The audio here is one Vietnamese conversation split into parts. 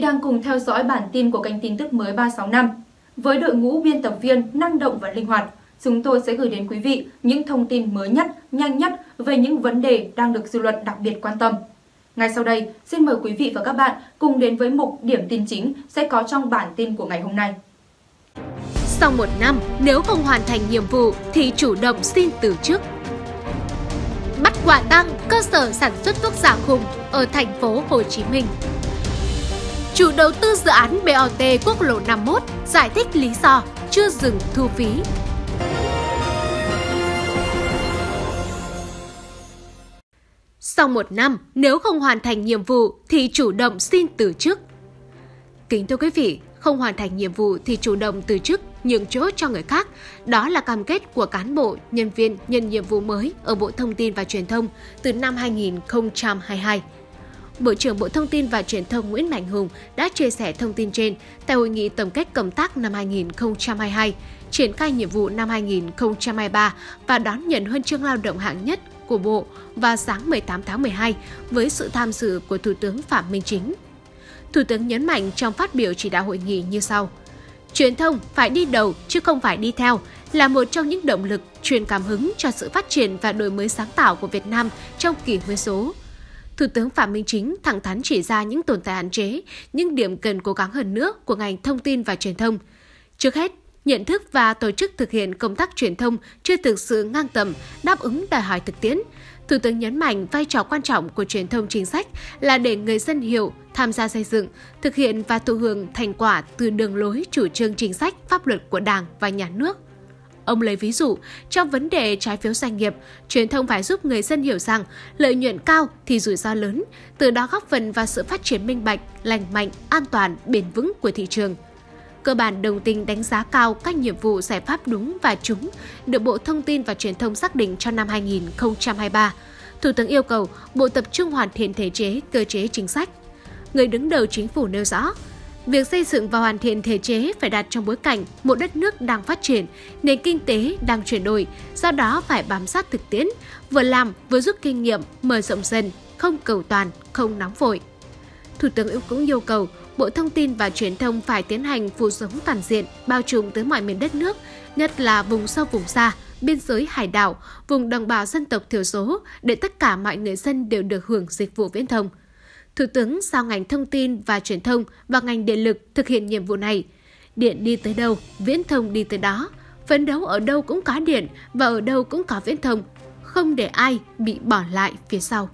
đang cùng theo dõi bản tin của kênh tin tức mới 365. Với đội ngũ biên tập viên năng động và linh hoạt, chúng tôi sẽ gửi đến quý vị những thông tin mới nhất, nhanh nhất về những vấn đề đang được dư luận đặc biệt quan tâm. Ngay sau đây, xin mời quý vị và các bạn cùng đến với mục điểm tin chính sẽ có trong bản tin của ngày hôm nay. Sau 1 năm, nếu không hoàn thành nhiệm vụ thì chủ động xin từ chức. Bắt quả tang cơ sở sản xuất thuốc giả khủng ở thành phố Hồ Chí Minh. Chủ đầu tư dự án BOT quốc lộ 51 giải thích lý do chưa dừng thu phí. Sau 1 năm, nếu không hoàn thành nhiệm vụ thì chủ động xin từ chức. Kính thưa quý vị, không hoàn thành nhiệm vụ thì chủ động từ chức, nhường chỗ cho người khác. Đó là cam kết của cán bộ, nhân viên nhận nhiệm vụ mới ở Bộ Thông tin và Truyền thông từ năm 2022. Bộ trưởng Bộ Thông tin và Truyền thông Nguyễn Mạnh Hùng đã chia sẻ thông tin trên tại Hội nghị tổng kết công tác năm 2022, triển khai nhiệm vụ năm 2023 và đón nhận huân chương lao động hạng nhất của Bộ vào sáng 18 tháng 12 với sự tham dự của Thủ tướng Phạm Minh Chính. Thủ tướng nhấn mạnh trong phát biểu chỉ đạo hội nghị như sau. Truyền thông phải đi đầu chứ không phải đi theo là một trong những động lực truyền cảm hứng cho sự phát triển và đổi mới sáng tạo của Việt Nam trong kỷ nguyên số. Thủ tướng Phạm Minh Chính thẳng thắn chỉ ra những tồn tại hạn chế, những điểm cần cố gắng hơn nữa của ngành thông tin và truyền thông. Trước hết, nhận thức và tổ chức thực hiện công tác truyền thông chưa thực sự ngang tầm, đáp ứng đòi hỏi thực tiễn. Thủ tướng nhấn mạnh vai trò quan trọng của truyền thông chính sách là để người dân hiểu, tham gia xây dựng, thực hiện và thụ hưởng thành quả từ đường lối chủ trương chính sách, pháp luật của Đảng và Nhà nước. Ông lấy ví dụ, trong vấn đề trái phiếu doanh nghiệp, truyền thông phải giúp người dân hiểu rằng lợi nhuận cao thì rủi ro lớn, từ đó góp phần vào sự phát triển minh bạch, lành mạnh, an toàn, bền vững của thị trường. Cơ bản đồng tình đánh giá cao các nhiệm vụ giải pháp đúng và trúng được Bộ Thông tin và Truyền thông xác định cho năm 2023. Thủ tướng yêu cầu Bộ tập trung hoàn thiện thể chế, cơ chế chính sách. Người đứng đầu chính phủ nêu rõ, việc xây dựng và hoàn thiện thể chế phải đặt trong bối cảnh một đất nước đang phát triển, nền kinh tế đang chuyển đổi, do đó phải bám sát thực tiễn, vừa làm vừa rút kinh nghiệm, mở rộng dần, không cầu toàn, không nóng vội. Thủ tướng cũng yêu cầu Bộ Thông tin và Truyền thông phải tiến hành phủ sóng toàn diện, bao trùm tới mọi miền đất nước, nhất là vùng sâu vùng xa, biên giới hải đảo, vùng đồng bào dân tộc thiểu số để tất cả mọi người dân đều được hưởng dịch vụ viễn thông. Thủ tướng giao ngành thông tin và truyền thông và ngành điện lực thực hiện nhiệm vụ này. Điện đi tới đâu, viễn thông đi tới đó. Phấn đấu ở đâu cũng có điện và ở đâu cũng có viễn thông, không để ai bị bỏ lại phía sau.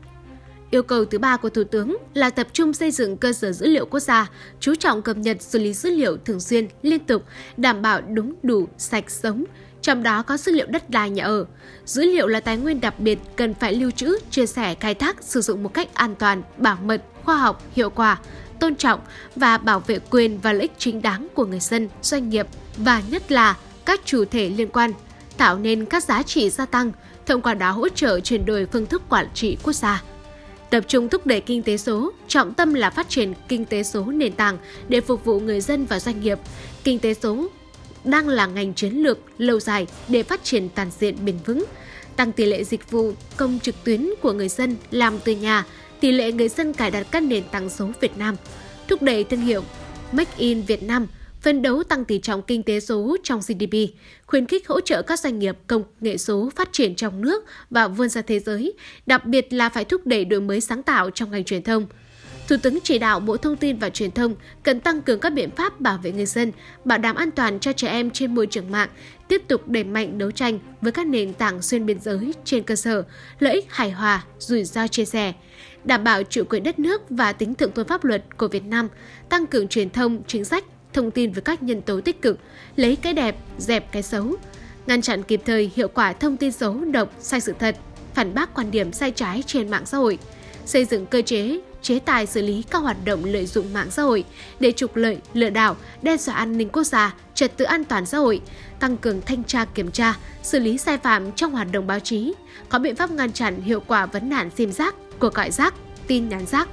Yêu cầu thứ ba của Thủ tướng là tập trung xây dựng cơ sở dữ liệu quốc gia, chú trọng cập nhật xử lý dữ liệu thường xuyên, liên tục, đảm bảo đúng, đủ, sạch, sống, trong đó có dữ liệu đất đai, nhà ở. Dữ liệu là tài nguyên đặc biệt cần phải lưu trữ, chia sẻ, khai thác, sử dụng một cách an toàn, bảo mật, khoa học, hiệu quả, tôn trọng và bảo vệ quyền và lợi ích chính đáng của người dân, doanh nghiệp và nhất là các chủ thể liên quan, tạo nên các giá trị gia tăng, thông qua đó hỗ trợ chuyển đổi phương thức quản trị quốc gia. Tập trung thúc đẩy kinh tế số, trọng tâm là phát triển kinh tế số nền tảng để phục vụ người dân và doanh nghiệp. Kinh tế số đang là ngành chiến lược lâu dài để phát triển toàn diện bền vững, tăng tỷ lệ dịch vụ công trực tuyến của người dân làm từ nhà, tỷ lệ người dân cài đặt các nền tảng số Việt Nam, thúc đẩy thương hiệu Make in Việt Nam, phấn đấu tăng tỷ trọng kinh tế số trong GDP, khuyến khích hỗ trợ các doanh nghiệp công nghệ số phát triển trong nước và vươn ra thế giới, đặc biệt là phải thúc đẩy đổi mới sáng tạo trong ngành truyền thông. Thủ tướng chỉ đạo Bộ Thông tin và Truyền thông cần tăng cường các biện pháp bảo vệ người dân, bảo đảm an toàn cho trẻ em trên môi trường mạng, tiếp tục đẩy mạnh đấu tranh với các nền tảng xuyên biên giới trên cơ sở lợi ích hài hòa, rủi ro chia sẻ, đảm bảo chủ quyền đất nước và tính thượng tôn pháp luật của Việt Nam, tăng cường truyền thông, chính sách, thông tin với các nhân tố tích cực, lấy cái đẹp, dẹp cái xấu, ngăn chặn kịp thời hiệu quả thông tin xấu độc, sai sự thật, phản bác quan điểm sai trái trên mạng xã hội, xây dựng cơ chế, chế tài xử lý các hoạt động lợi dụng mạng xã hội để trục lợi, lừa đảo, đe dọa an ninh quốc gia, trật tự an toàn xã hội, tăng cường thanh tra kiểm tra, xử lý sai phạm trong hoạt động báo chí, có biện pháp ngăn chặn hiệu quả vấn nạn sim rác, cuộc gọi rác, tin nhắn rác.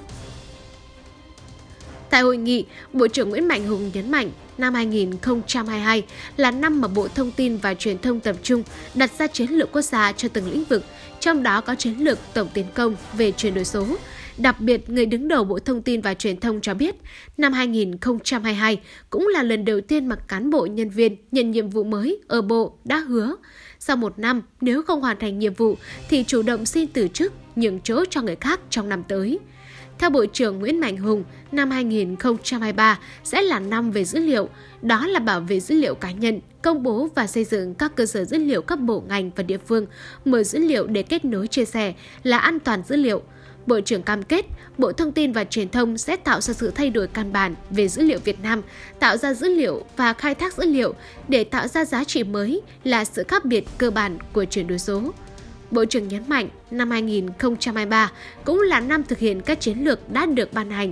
Tại hội nghị, Bộ trưởng Nguyễn Mạnh Hùng nhấn mạnh năm 2022 là năm mà Bộ Thông tin và Truyền thông tập trung đặt ra chiến lược quốc gia cho từng lĩnh vực, trong đó có chiến lược tổng tiến công về chuyển đổi số. Đặc biệt, người đứng đầu Bộ Thông tin và Truyền thông cho biết, năm 2022 cũng là lần đầu tiên mà cán bộ nhân viên nhận nhiệm vụ mới ở Bộ đã hứa. Sau 1 năm, nếu không hoàn thành nhiệm vụ thì chủ động xin từ chức, nhường chỗ cho người khác trong năm tới. Theo Bộ trưởng Nguyễn Mạnh Hùng, năm 2023 sẽ là năm về dữ liệu, đó là bảo vệ dữ liệu cá nhân, công bố và xây dựng các cơ sở dữ liệu các bộ ngành và địa phương, mở dữ liệu để kết nối chia sẻ là an toàn dữ liệu. Bộ trưởng cam kết, Bộ Thông tin và Truyền thông sẽ tạo ra sự thay đổi căn bản về dữ liệu Việt Nam, tạo ra dữ liệu và khai thác dữ liệu để tạo ra giá trị mới là sự khác biệt cơ bản của chuyển đổi số. Bộ trưởng nhấn mạnh, năm 2023 cũng là năm thực hiện các chiến lược đã được ban hành.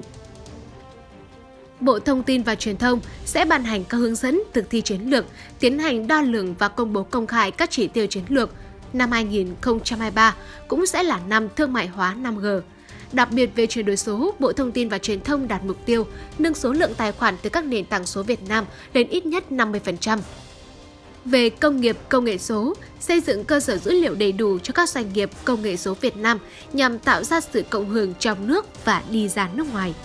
Bộ Thông tin và Truyền thông sẽ ban hành các hướng dẫn thực thi chiến lược, tiến hành đo lường và công bố công khai các chỉ tiêu chiến lược. Năm 2023 cũng sẽ là năm thương mại hóa 5G. Đặc biệt về chuyển đổi số, Bộ Thông tin và Truyền thông đạt mục tiêu nâng số lượng tài khoản từ các nền tảng số Việt Nam lên ít nhất 50%. Về công nghiệp công nghệ số, xây dựng cơ sở dữ liệu đầy đủ cho các doanh nghiệp công nghệ số Việt Nam nhằm tạo ra sự cộng hưởng trong nước và đi ra nước ngoài.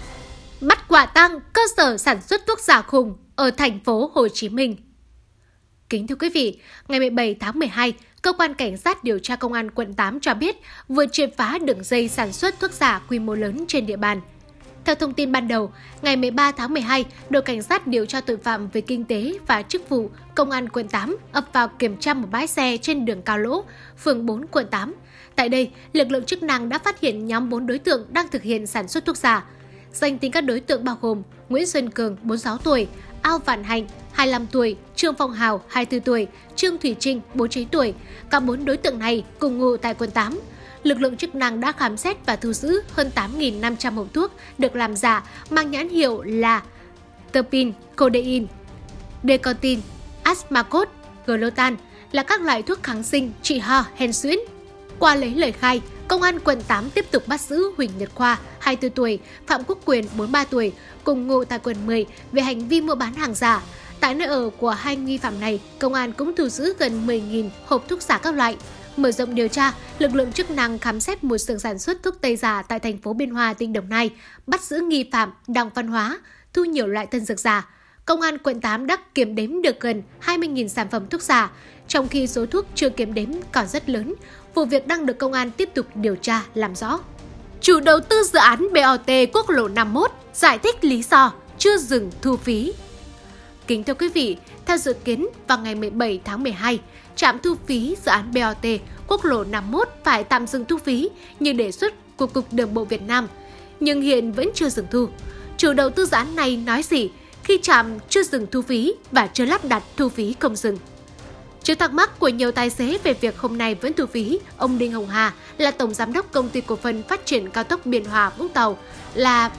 Bắt quả tang cơ sở sản xuất thuốc giả khủng ở thành phố Hồ Chí Minh. Kính thưa quý vị, ngày 17 tháng 12, Cơ quan Cảnh sát điều tra Công an quận 8 cho biết vừa triệt phá đường dây sản xuất thuốc giả quy mô lớn trên địa bàn. Theo thông tin ban đầu, ngày 13 tháng 12, đội Cảnh sát điều tra tội phạm về kinh tế và chức vụ Công an quận 8 ập vào kiểm tra một bãi xe trên đường Cao Lỗ, phường 4 quận 8. Tại đây, lực lượng chức năng đã phát hiện nhóm 4 đối tượng đang thực hiện sản xuất thuốc giả. Danh tính các đối tượng bao gồm Nguyễn Xuân Cường, 46 tuổi, Ao Vạn Hạnh, 25 tuổi, Trương Phong Hào, 24 tuổi, Trương Thủy Trinh, 49 tuổi. Cả 4 đối tượng này cùng ngụ tại quận 8. Lực lượng chức năng đã khám xét và thu giữ hơn 8.500 hộp thuốc được làm giả mang nhãn hiệu là Terpin, Codeine, Decontin, Asmacot, Gluten là các loại thuốc kháng sinh trị ho, hen suyễn. Qua lấy lời khai, Công an quận 8 tiếp tục bắt giữ Huỳnh Nhật Khoa, 24 tuổi, Phạm Quốc Quyền, 43 tuổi, cùng ngụ tại quận 10 về hành vi mua bán hàng giả. Tại nơi ở của hai nghi phạm này, công an cũng thu giữ gần 10.000 hộp thuốc giả các loại. Mở rộng điều tra, lực lượng chức năng khám xét một xưởng sản xuất thuốc tây giả tại thành phố Biên Hòa, tỉnh Đồng Nai, bắt giữ nghi phạm Đặng Văn Hóa, thu nhiều loại tân dược giả. Công an quận 8 đã kiểm đếm được gần 20.000 sản phẩm thuốc giả, trong khi số thuốc chưa kiểm đếm còn rất lớn. Vụ việc đang được công an tiếp tục điều tra làm rõ. Chủ đầu tư dự án BOT quốc lộ 51 giải thích lý do chưa dừng thu phí. Kính thưa quý vị, theo dự kiến vào ngày 17 tháng 12, trạm thu phí dự án BOT quốc lộ 51 phải tạm dừng thu phí như đề xuất của Cục Đường bộ Việt Nam, nhưng hiện vẫn chưa dừng thu. Chủ đầu tư dự án này nói gì khi trạm chưa dừng thu phí và chưa lắp đặt thu phí không dừng? Trước thắc mắc của nhiều tài xế về việc hôm nay vẫn thu phí, ông Đinh Hồng Hà là Tổng Giám đốc Công ty Cổ phần Phát triển Cao tốc Biên Hòa Vũng Tàu là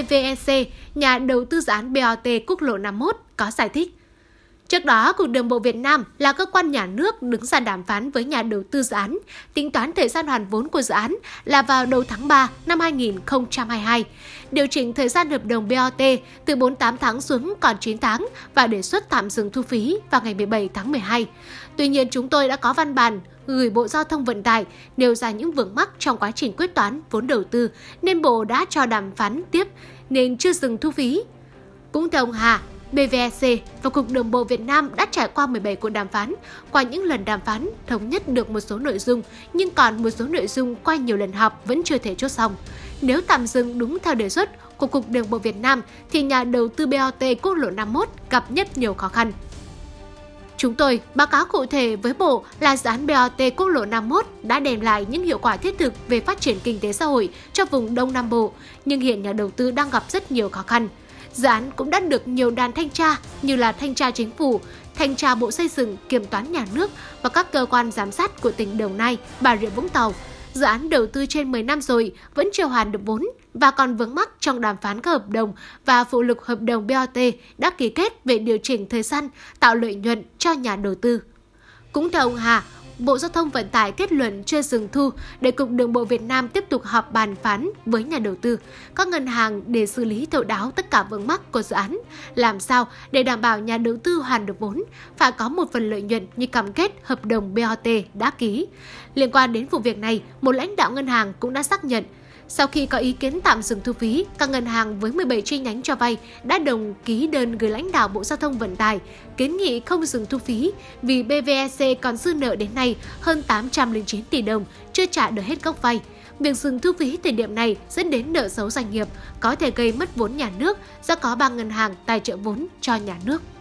BVEC, nhà đầu tư dự án BOT quốc lộ 51 có giải thích. Trước đó, Cục Đường bộ Việt Nam là cơ quan nhà nước đứng ra đàm phán với nhà đầu tư dự án, tính toán thời gian hoàn vốn của dự án là vào đầu tháng 3 năm 2022, điều chỉnh thời gian hợp đồng BOT từ 48 tháng xuống còn 9 tháng và đề xuất tạm dừng thu phí vào ngày 17 tháng 12. Tuy nhiên, chúng tôi đã có văn bản gửi Bộ Giao thông Vận tải nêu ra những vướng mắc trong quá trình quyết toán vốn đầu tư nên Bộ đã cho đàm phán tiếp nên chưa dừng thu phí. Cũng theo ông Hà, BVEC và Cục Đường bộ Việt Nam đã trải qua 17 cuộc đàm phán. Qua những lần đàm phán, thống nhất được một số nội dung, nhưng còn một số nội dung qua nhiều lần họp vẫn chưa thể chốt xong. Nếu tạm dừng đúng theo đề xuất của Cục Đường bộ Việt Nam, thì nhà đầu tư BOT quốc lộ 51 gặp rất nhiều khó khăn. Chúng tôi báo cáo cụ thể với Bộ là dự án BOT quốc lộ 51 đã đem lại những hiệu quả thiết thực về phát triển kinh tế xã hội cho vùng Đông Nam Bộ, nhưng hiện nhà đầu tư đang gặp rất nhiều khó khăn. Dự án cũng đã được nhiều đoàn thanh tra như là thanh tra chính phủ, thanh tra Bộ Xây dựng, Kiểm toán nhà nước và các cơ quan giám sát của tỉnh Đồng Nai, Bà Rịa Vũng Tàu. Dự án đầu tư trên 10 năm rồi vẫn chưa hoàn được vốn và còn vướng mắc trong đàm phán các hợp đồng và phụ lục hợp đồng BOT đã ký kết về điều chỉnh thời gian tạo lợi nhuận cho nhà đầu tư. Cũng theo ông Hà, Bộ Giao thông Vận tải kết luận chưa dừng thu để Cục Đường bộ Việt Nam tiếp tục họp bàn phán với nhà đầu tư, các ngân hàng để xử lý thấu đáo tất cả vướng mắc của dự án. Làm sao để đảm bảo nhà đầu tư hoàn được vốn, phải có một phần lợi nhuận như cam kết hợp đồng BOT đã ký. Liên quan đến vụ việc này, một lãnh đạo ngân hàng cũng đã xác nhận, sau khi có ý kiến tạm dừng thu phí, các ngân hàng với 17 chi nhánh cho vay đã đồng ký đơn gửi lãnh đạo Bộ Giao thông Vận tải kiến nghị không dừng thu phí vì BVEC còn dư nợ đến nay hơn 809 tỷ đồng chưa trả được hết gốc vay. Việc dừng thu phí thời điểm này dẫn đến nợ xấu doanh nghiệp, có thể gây mất vốn nhà nước do có 3 ngân hàng tài trợ vốn cho nhà nước.